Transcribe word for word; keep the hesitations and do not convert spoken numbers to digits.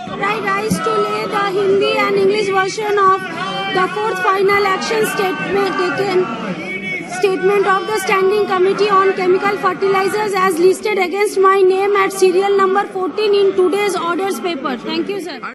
I rise to lay the Hindi and English version of the fourth final action statement taken statement of the Standing Committee on Chemical Fertilizers as listed against my name at serial number fourteen in today's orders paper. Thank you, sir.